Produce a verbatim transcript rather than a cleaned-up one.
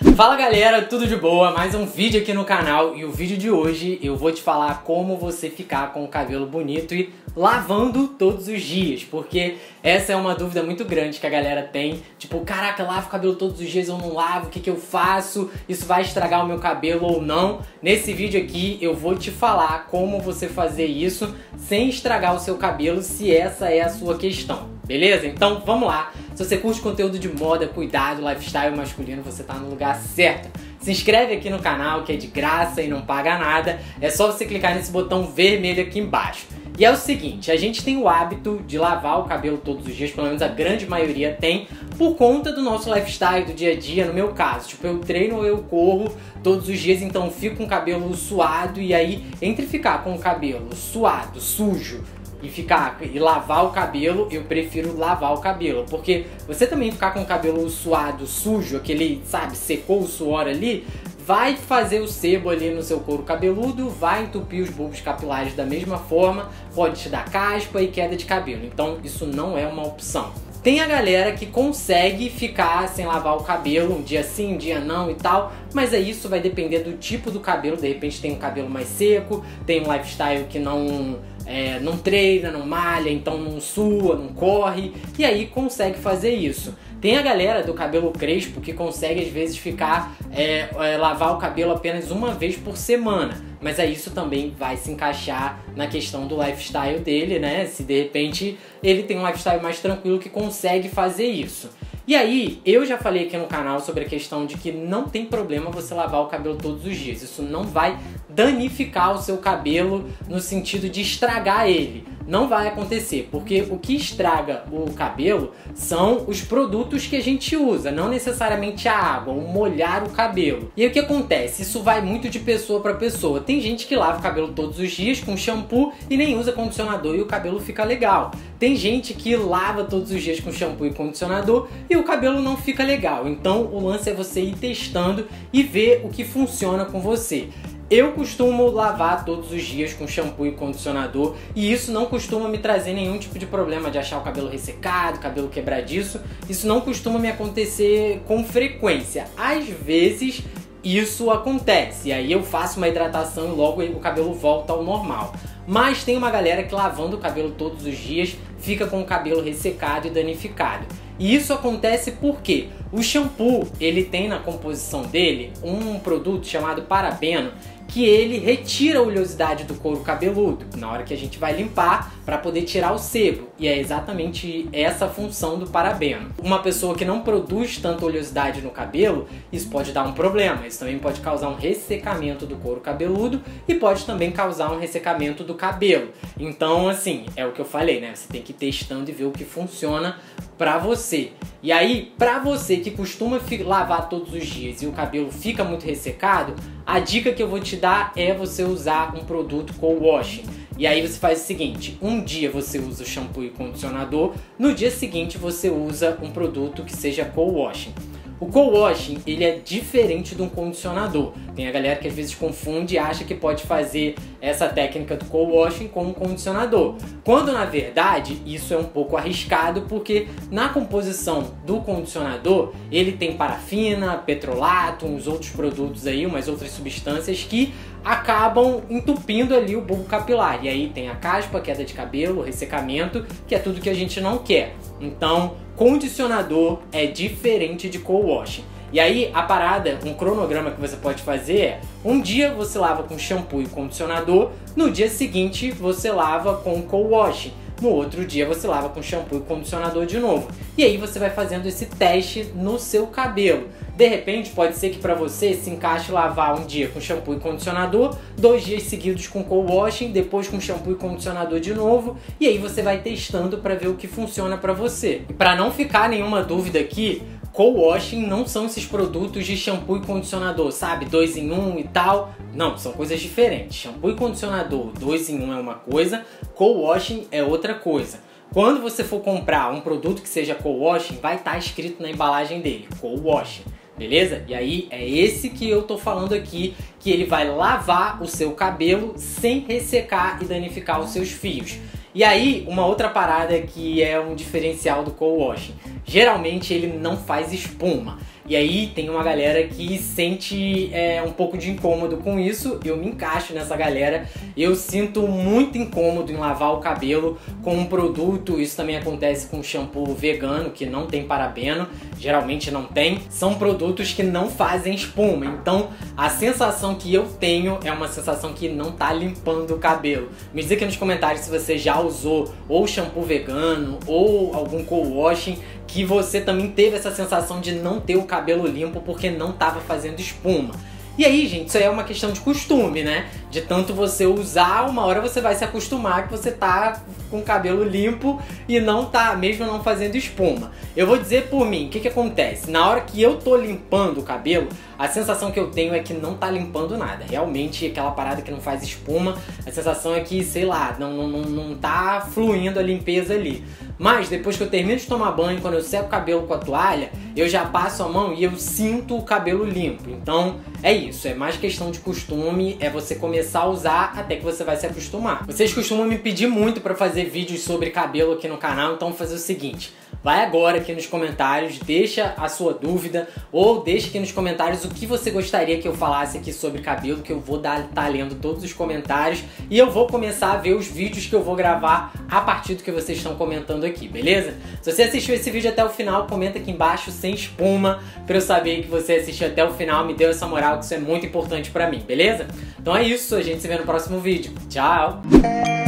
Fala galera, tudo de boa? Mais um vídeo aqui no canal e o vídeo de hoje eu vou te falar como você ficar com o cabelo bonito e lavando todos os dias, porque essa é uma dúvida muito grande que a galera tem, tipo, caraca, lavo o cabelo todos os dias, eu não lavo, o que que eu faço? Isso vai estragar o meu cabelo ou não? Nesse vídeo aqui eu vou te falar como você fazer isso sem estragar o seu cabelo, se essa é a sua questão, beleza? Então vamos lá. Se você curte conteúdo de moda, cuidado, lifestyle masculino, você tá no lugar certo. Se inscreve aqui no canal, que é de graça e não paga nada. É só você clicar nesse botão vermelho aqui embaixo. E é o seguinte, a gente tem o hábito de lavar o cabelo todos os dias, pelo menos a grande maioria tem, por conta do nosso lifestyle, do dia a dia, no meu caso. Tipo, eu treino ou eu corro todos os dias, então fico com o cabelo suado, e aí, entre ficar com o cabelo suado, sujo, e ficar e lavar o cabelo, eu prefiro lavar o cabelo, porque você também ficar com o cabelo suado, sujo, aquele, sabe, secou o suor ali, vai fazer o sebo ali no seu couro cabeludo, vai entupir os bulbos capilares da mesma forma, pode te dar caspa e queda de cabelo, então isso não é uma opção. Tem a galera que consegue ficar sem lavar o cabelo, um dia sim, um dia não e tal, mas aí isso vai depender do tipo do cabelo, de repente tem um cabelo mais seco, tem um lifestyle que não, é, não treina, não malha, então não sua, não corre, e aí consegue fazer isso. Tem a galera do cabelo crespo que consegue às vezes ficar, é, é, lavar o cabelo apenas uma vez por semana, mas aí isso também vai se encaixar na questão do lifestyle dele, né? Se de repente ele tem um lifestyle mais tranquilo que consegue fazer isso. E aí, eu já falei aqui no canal sobre a questão de que não tem problema você lavar o cabelo todos os dias. Isso não vai danificar o seu cabelo no sentido de estragar ele. Não vai acontecer, porque o que estraga o cabelo são os produtos que a gente usa, não necessariamente a água, ou molhar o cabelo. E aí o que acontece? Isso vai muito de pessoa para pessoa. Tem gente que lava o cabelo todos os dias com shampoo e nem usa condicionador e o cabelo fica legal. Tem gente que lava todos os dias com shampoo e condicionador e o cabelo não fica legal. Então o lance é você ir testando e ver o que funciona com você. Eu costumo lavar todos os dias com shampoo e condicionador e isso não costuma me trazer nenhum tipo de problema de achar o cabelo ressecado, cabelo quebradiço. Isso não costuma me acontecer com frequência. Às vezes isso acontece, e aí eu faço uma hidratação e logo o cabelo volta ao normal. Mas tem uma galera que lavando o cabelo todos os dias fica com o cabelo ressecado e danificado. E isso acontece porque o shampoo, ele tem na composição dele um produto chamado parabeno, que ele retira a oleosidade do couro cabeludo na hora que a gente vai limpar para poder tirar o sebo. E é exatamente essa a função do parabeno. Uma pessoa que não produz tanta oleosidade no cabelo, isso pode dar um problema. Isso também pode causar um ressecamento do couro cabeludo e pode também causar um ressecamento do cabelo. Então, assim, é o que eu falei, né? Você tem que ir testando e ver o que funciona pra você. E aí, pra você que costuma lavar todos os dias e o cabelo fica muito ressecado, a dica que eu vou te dar é você usar um produto co-washing. E aí você faz o seguinte, um dia você usa o shampoo e condicionador, no dia seguinte você usa um produto que seja co-washing. O co-washing, ele é diferente de um condicionador. Tem a galera que às vezes confunde e acha que pode fazer essa técnica do co-washing com um condicionador. Quando na verdade isso é um pouco arriscado, porque na composição do condicionador ele tem parafina, petrolato, uns outros produtos aí, umas outras substâncias que acabam entupindo ali o bulbo capilar. E aí tem a caspa, queda de cabelo, ressecamento, que é tudo que a gente não quer. Então, condicionador é diferente de co-washing. E aí a parada, um cronograma que você pode fazer é, um dia você lava com shampoo e condicionador, no dia seguinte você lava com co-washing, no outro dia você lava com shampoo e condicionador de novo. E aí você vai fazendo esse teste no seu cabelo. De repente pode ser que para você se encaixe lavar um dia com shampoo e condicionador, dois dias seguidos com co-washing, depois com shampoo e condicionador de novo, e aí você vai testando para ver o que funciona para você. E para não ficar nenhuma dúvida aqui, co-washing não são esses produtos de shampoo e condicionador, sabe? Dois em um e tal. Não, são coisas diferentes. Shampoo e condicionador, dois em um é uma coisa, co-washing é outra coisa. Quando você for comprar um produto que seja co-washing, vai estar escrito na embalagem dele, co-washing. Beleza? E aí é esse que eu tô falando aqui, que ele vai lavar o seu cabelo sem ressecar e danificar os seus fios. E aí, uma outra parada que é um diferencial do co-washing. geralmente ele não faz espuma. E aí tem uma galera que sente é, um pouco de incômodo com isso, eu me encaixo nessa galera. Eu sinto muito incômodo em lavar o cabelo com um produto, isso também acontece com shampoo vegano, que não tem parabeno, geralmente não tem. São produtos que não fazem espuma, então a sensação que eu tenho é uma sensação que não tá limpando o cabelo. Me diz aqui nos comentários se você já usou ou shampoo vegano ou algum co-washing, que você também teve essa sensação de não ter o cabelo limpo porque não estava fazendo espuma. E aí, gente, isso aí é uma questão de costume, né? De tanto você usar, uma hora você vai se acostumar que você tá com o cabelo limpo e não tá, mesmo não fazendo espuma. Eu vou dizer por mim, o que que acontece? Na hora que eu tô limpando o cabelo, a sensação que eu tenho é que não tá limpando nada. Realmente, aquela parada que não faz espuma, a sensação é que, sei lá, não, não, não tá fluindo a limpeza ali. Mas depois que eu termino de tomar banho, quando eu seco o cabelo com a toalha, eu já passo a mão e eu sinto o cabelo limpo. Então é isso, é mais questão de costume, é você começar a usar até que você vai se acostumar. Vocês costumam me pedir muito para fazer vídeos sobre cabelo aqui no canal, então vou fazer o seguinte: vai agora aqui nos comentários, deixa a sua dúvida ou deixa aqui nos comentários o que você gostaria que eu falasse aqui sobre cabelo, que eu vou dar, tá lendo todos os comentários e eu vou começar a ver os vídeos que eu vou gravar a partir do que vocês estão comentando aqui, beleza? Se você assistiu esse vídeo até o final, comenta aqui embaixo sem espuma, pra eu saber que você assistiu até o final, me deu essa moral, que isso é muito importante pra mim, beleza? Então é isso, a gente se vê no próximo vídeo. Tchau!